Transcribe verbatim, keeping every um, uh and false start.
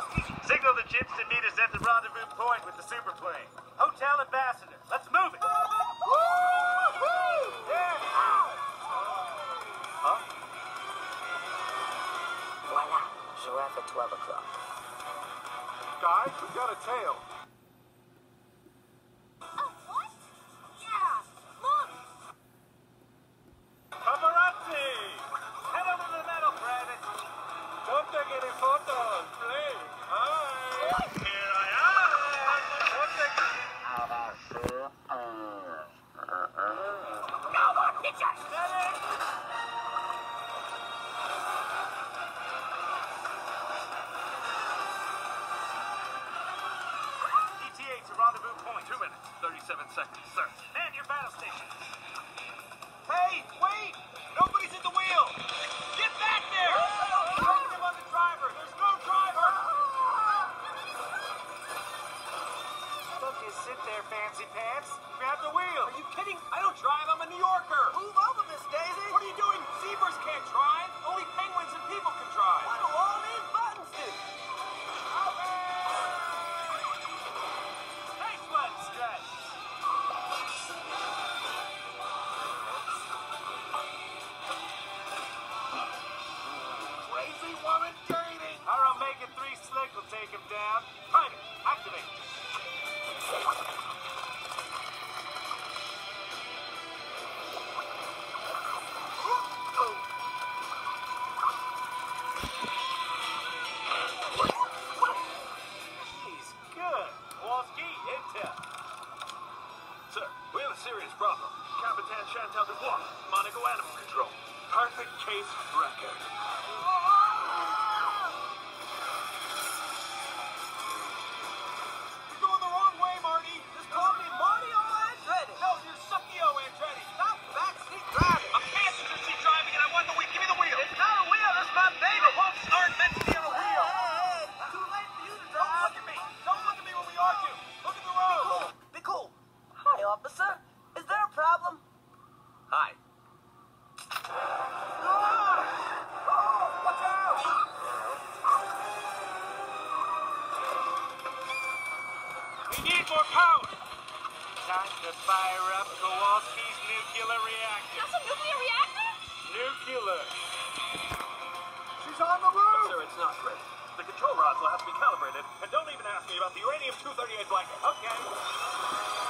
Signal the chips to meet us at the rendezvous point with the superplane. Hotel Ambassador. Let's move it. Huh? Voila. Giraffe at twelve o'clock. Guys, we got a tail. Oh, what? Yeah. Look. Paparazzi! Head over to the metal, Private. Don't take any photos, please. Hi. Here I am. Don't take... No more pictures. E T A to rendezvous point. Two minutes, thirty-seven seconds, sir. Man your battle station. Hey, wait! Nobody's at the wheel! Get back there! Blame them on the driver! There's no driver! Don't you sit there, fancy pants. Grab the wheel. Are you kidding? I don't drive. I'm a New Yorker. Move over, Miss Daisy. What are you doing? Zebras can't drive. Only penguins and people can drive. What do all these buttons do? Hey, sweat stretch. Crazy woman dating. Our Omega three slick will take him down. Private, activate. He's good. Kowalski, intel. Sir, we have a serious problem. Capitan Chantal Dubois, Monaco Animal Control. Perfect case record. You're going the wrong way, Marty. Just call me Mario Andretti. No, you're Suckio Andretti. Stop backseat driving. I'm passenger seat driving and I want the wheel. Give me the wheel. It's not a wheel. It's my baby. It won't start meant to be on a wheel. Hey, hey, too late for you to drive. Don't look at me. Don't look at me when we argue. Look at the road. Be cool. Hi, officer. Is there a problem? Hi. We need more power. Time to fire up Kowalski's nuclear reactor. That's a nuclear reactor? Nuclear. She's on the roof. Sir, it's not ready. The control rods will have to be calibrated, and don't even ask me about the uranium two thirty-eight blanket. Okay.